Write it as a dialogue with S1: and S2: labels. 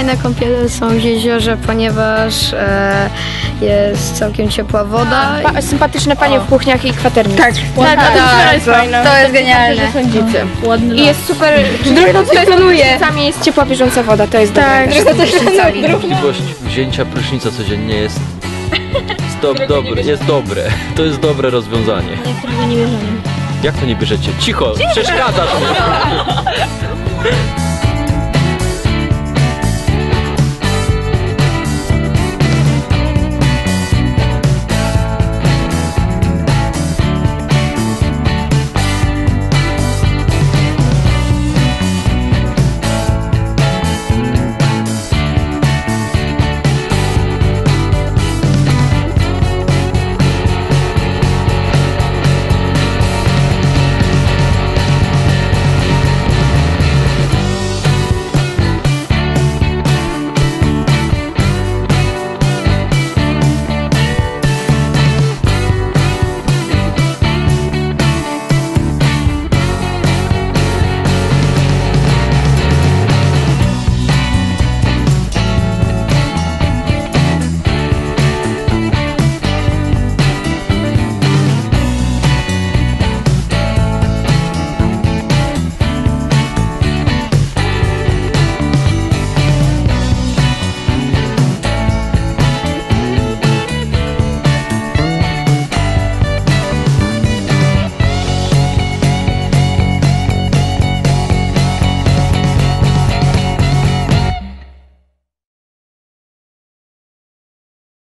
S1: fajne kąpiele są w jeziorze, ponieważ jest całkiem ciepła woda.
S2: Sympatyczne panie w kuchniach i kwaterni.
S3: Tak, to jest genialne.
S2: I jest super, czasami jest ciepła bieżąca woda, to jest dobre.
S4: Możliwość wzięcia prysznica codziennie jest dobre. To jest dobre rozwiązanie. Jak to nie bierzecie? Cicho! Przeszkadzasz mi!